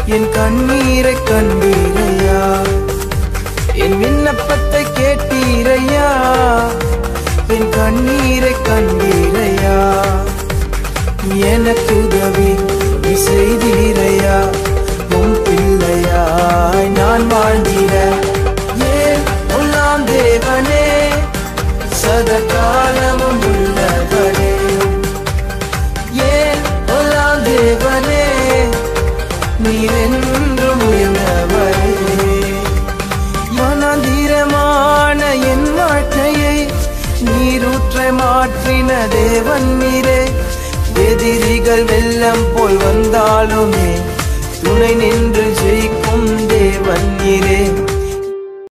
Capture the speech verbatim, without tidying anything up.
என் கண்ணீரை கண்டீரையா, என் விண்ணப்பத்தை கேட்டீரையா, என் கண்ணீரை கண்டீரையா, எனக்கு உதவி நீ செய்தீரையா, உன் பிள்ளையாய் நான் வாழ்ந்திட. ஏன் உள்ளாம் தேவனே, சதகாலமும் உள்ளவனே, ஏன் உள்ளாம் தேவனே, நீரென்றும் உயர்ந்தவரே. மனதிரமான என் வாழ்க்கையை நீரூற்ற மாற்றின தேவன் நீரே. எதிரிகள் வெள்ளம் போல் வந்தாலுமே துணை நின்று ஜெயிக்கும் தேவன் நீரே.